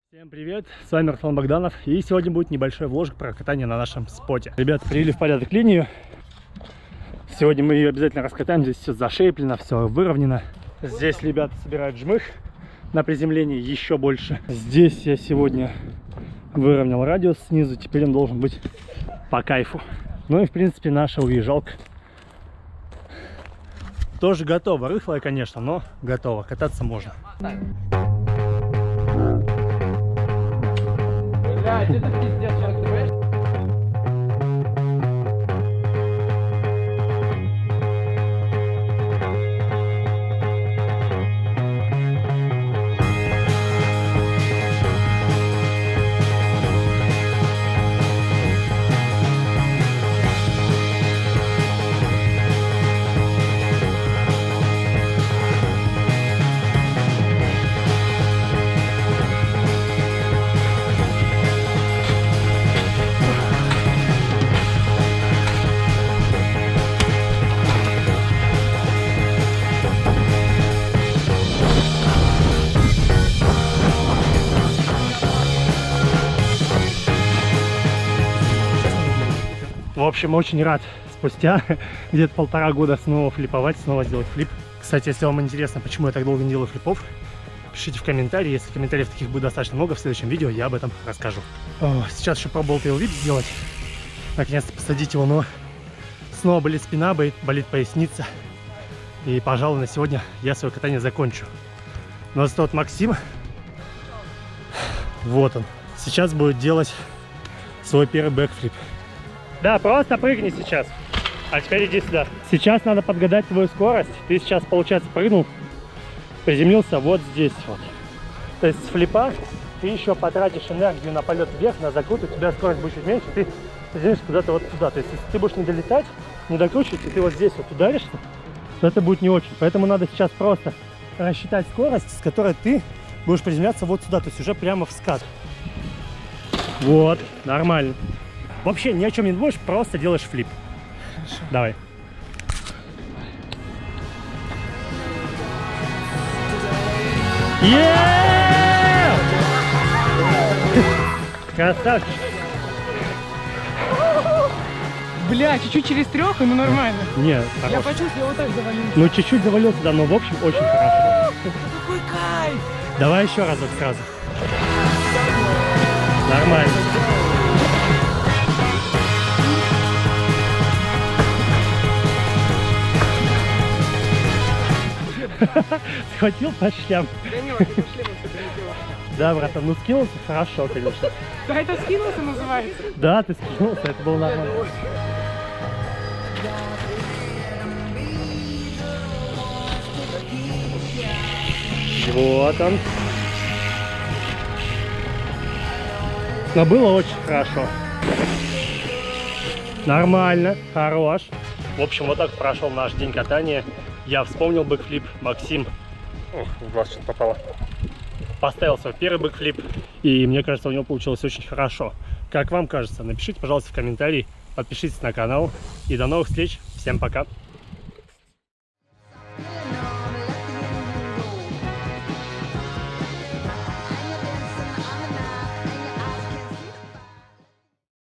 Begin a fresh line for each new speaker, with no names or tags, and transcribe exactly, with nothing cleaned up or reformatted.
Всем привет, с вами Руслан Богданов, и сегодня будет небольшой вложг про катание на нашем споте. Ребята, привели в порядок линию. Сегодня мы ее обязательно раскатаем, здесь все зашеплено, все выровнено. Здесь ребята собирают жмых на приземлении еще больше. Здесь я сегодня выровнял радиус снизу, теперь он должен быть по кайфу. Ну и в принципе наша уезжалка тоже готова, рыхлая, конечно, но готова, кататься можно. Блядь, это пиздец, сейчас, понимаешь? В общем, очень рад спустя где-то полтора года снова флиповать, снова сделать флип. Кстати, если вам интересно, почему я так долго не делаю флипов, пишите в комментарии. Если комментариев таких будет достаточно много, в следующем видео я об этом расскажу. О, сейчас еще пробовал тейлвип сделать. Наконец-то посадить его, но снова болит спина, болит, болит поясница. И, пожалуй, на сегодня я свое катание закончу. Но зато вот Максим, вот он, сейчас будет делать свой первый бэкфлип. Да, просто прыгни сейчас. А теперь иди сюда. Сейчас надо подгадать твою скорость. Ты сейчас, получается, прыгнул, приземлился вот здесь вот. То есть с флипа ты еще потратишь энергию на полет вверх, на закрут, у тебя скорость будет чуть меньше, ты приземлишься куда-то вот сюда. То есть если ты будешь не долетать, не докручивать, и ты вот здесь вот ударишься, то это будет не очень. Поэтому надо сейчас просто рассчитать скорость, с которой ты будешь приземляться вот сюда, то есть уже прямо в скат. Вот, нормально. Вообще ни о чем не думаешь, просто делаешь флип. Хорошо. Давай. Yeah! Красавчик.
Бля, чуть-чуть через трех, и ну нормально.
Нет,
я почувствовал, я вот так завалился.
Ну чуть-чуть завалился, да, но в общем очень хорошо.
Какой кайф!
Давай еще разок сразу. Нормально. Схватил по шлям. Да, братан, ну скинулся хорошо, конечно.
Да, это скинулся называется?
Да, ты скинулся, это было нормально. Вот он. Но было очень хорошо. Нормально, хорош. В общем, вот так прошел наш день катания. Я вспомнил бэкфлип, Максим, ох, в глаз что-то попало, поставил свой первый бэкфлип, и мне кажется, у него получилось очень хорошо. Как вам кажется? Напишите, пожалуйста, в комментарии, подпишитесь на канал, и до новых встреч, всем пока!